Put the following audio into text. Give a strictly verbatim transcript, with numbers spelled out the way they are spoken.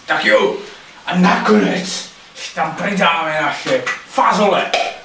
Tak jo, a nakonec tam přidáme naše fazole.